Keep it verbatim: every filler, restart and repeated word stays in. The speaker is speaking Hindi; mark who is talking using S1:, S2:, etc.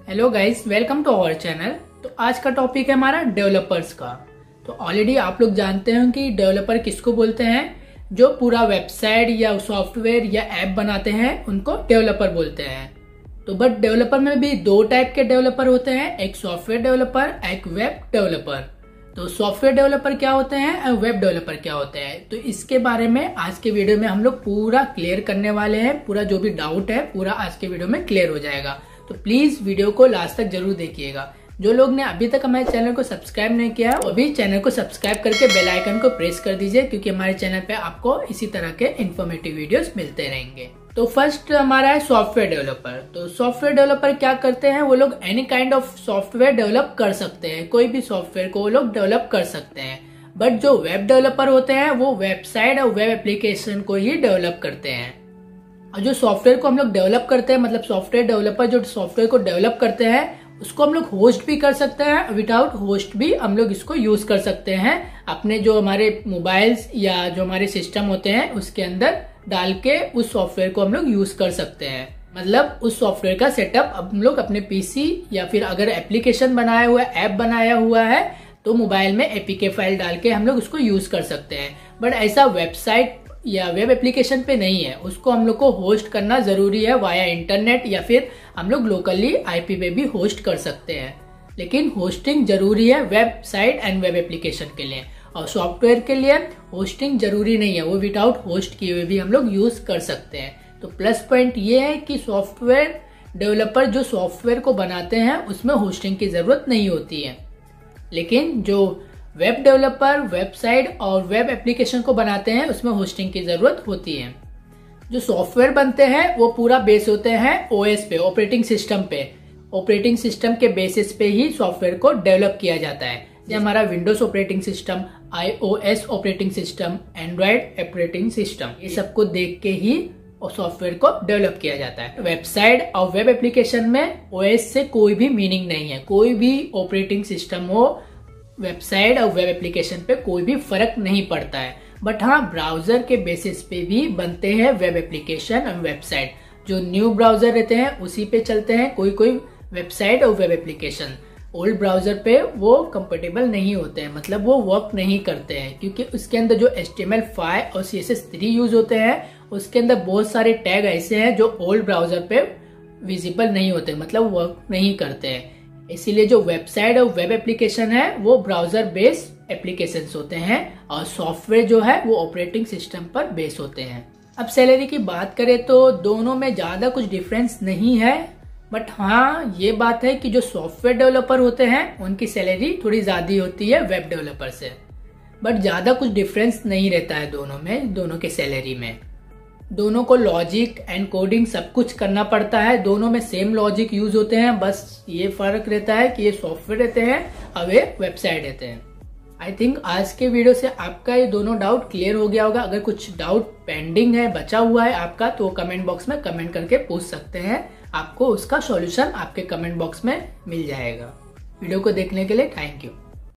S1: Hello guys, welcome to our channel. तो आज का टॉपिक है हमारा डेवलपर्स का। तो ऑलरेडी आप लोग जानते हैं कि डेवलपर किसको बोलते हैं। जो पूरा वेबसाइट या सॉफ्टवेयर या ऐप बनाते हैं उनको डेवलपर बोलते हैं। तो बट डेवलपर में भी दो टाइप के डेवलपर होते हैं, एक सॉफ्टवेयर डेवलपर, एक वेब डेवलपर। तो सॉफ्टवेयर डेवलपर क्या होते हैं और वेब डेवलपर क्या होते हैं, तो इसके बारे में आज के वीडियो में हम लोग पूरा क्लियर करने वाले हैं। पूरा जो भी डाउट है पूरा आज के वीडियो में क्लियर हो जाएगा। तो प्लीज वीडियो को लास्ट तक जरूर देखिएगा। जो लोग ने अभी तक हमारे चैनल को सब्सक्राइब नहीं किया है अभी चैनल को सब्सक्राइब करके बेल आइकन को प्रेस कर दीजिए, क्योंकि हमारे चैनल पे आपको इसी तरह के इन्फॉर्मेटिव वीडियोस मिलते रहेंगे। तो फर्स्ट हमारा है सॉफ्टवेयर डेवलपर। तो सॉफ्टवेयर डेवलपर क्या करते हैं, वो लोग any kind of software develop कर सकते हैं, कोई भी सॉफ्टवेयर को वो लोग डेवलप कर सकते हैं। बट जो वेब डेवलपर होते हैं वो वेबसाइट और वेब एप्लीकेशन को ही डेवलप करते हैं। और जो सॉफ्टवेयर को हम लोग डेवलप करते हैं, मतलब सॉफ्टवेयर डेवलपर जो सॉफ्टवेयर को डेवलप करते हैं उसको हम लोग होस्ट भी कर सकते हैं, विदाउट होस्ट भी हम लोग इसको यूज कर सकते हैं। अपने जो हमारे मोबाइल्स या जो हमारे सिस्टम होते हैं उसके अंदर डाल के उस सॉफ्टवेयर को हम लोग यूज कर सकते हैं। मतलब उस सॉफ्टवेयर का सेटअप हम लोग अपने पीसी या फिर अगर एप्लीकेशन बनाया हुआ है, ऐप बनाया हुआ है तो मोबाइल में एपीके फाइल डाल के हम लोग उसको यूज कर सकते हैं। बट ऐसा वेबसाइट या वेब एप्लीकेशन पे नहीं है, उसको हम लोग को होस्ट करना जरूरी है वाया इंटरनेट, या फिर हम लोग लोकली आईपी पे भी होस्ट कर सकते हैं। लेकिन होस्टिंग जरूरी है वेबसाइट एंड वेब एप्लीकेशन के लिए, और सॉफ्टवेयर के लिए होस्टिंग जरूरी नहीं है, वो विदाउट होस्ट किए हुए भी हम लोग यूज कर सकते हैं। तो प्लस पॉइंट ये है कि सॉफ्टवेयर डेवलपर जो सॉफ्टवेयर को बनाते हैं उसमें होस्टिंग की जरूरत नहीं होती है। लेकिन जो वेब डेवलपर वेबसाइट और वेब एप्लीकेशन को बनाते हैं उसमें होस्टिंग की जरूरत होती है। जो सॉफ्टवेयर बनते हैं वो पूरा बेस होते हैं ओएस पे, ऑपरेटिंग सिस्टम पे। ऑपरेटिंग सिस्टम के बेसिस पे ही सॉफ्टवेयर को डेवलप किया जाता है। जैसे हमारा Windows operating system, iOS operating system, Android operating system, ये सबको देख के ही सॉफ्टवेयर को डेवलप किया जाता है। वेबसाइट और वेब एप्लीकेशन में ओएस से कोई भी मीनिंग नहीं है। कोई भी ऑपरेटिंग सिस्टम हो, वेबसाइट और वेब एप्लीकेशन पे कोई भी फर्क नहीं पड़ता है। बट हाँ, ब्राउजर के बेसिस पे भी बनते हैं वेब एप्लीकेशन और वेबसाइट। जो न्यू ब्राउजर रहते हैं उसी पे चलते हैं कोई कोई वेबसाइट और वेब एप्लीकेशन। ओल्ड ब्राउजर पे वो कंपेटेबल नहीं होते हैं, मतलब वो वर्क नहीं करते हैं, क्योंकि उसके अंदर जो H T M L five और C S S three use होते हैं उसके अंदर बहुत सारे टैग ऐसे हैं जो ओल्ड ब्राउजर पे विजिबल नहीं होते, मतलब वर्क नहीं करते हैं। इसीलिए जो वेबसाइट और वेब एप्लीकेशन है वो ब्राउजर बेस्ड एप्लीकेशंस होते हैं, और सॉफ्टवेयर जो है वो ऑपरेटिंग सिस्टम पर बेस होते हैं। अब सैलरी की बात करें तो दोनों में ज्यादा कुछ डिफरेंस नहीं है। बट हाँ, ये बात है कि जो सॉफ्टवेयर डेवलपर होते हैं उनकी सैलरी थोड़ी ज्यादा होती है वेब डेवलपर से। बट ज्यादा कुछ डिफरेंस नहीं रहता है दोनों में, दोनों के सैलरी में। दोनों को लॉजिक एंड कोडिंग सब कुछ करना पड़ता है, दोनों में सेम लॉजिक यूज होते हैं। बस ये फर्क रहता है कि ये सॉफ्टवेयर रहते हैं और वे वेबसाइट रहते हैं। आई थिंक आज के वीडियो से आपका ये दोनों डाउट क्लियर हो गया होगा। अगर कुछ डाउट पेंडिंग है, बचा हुआ है आपका, तो कमेंट बॉक्स में कमेंट करके पूछ सकते हैं। आपको उसका सॉल्यूशन आपके कमेंट बॉक्स में मिल जाएगा। वीडियो को देखने के लिए थैंक यू।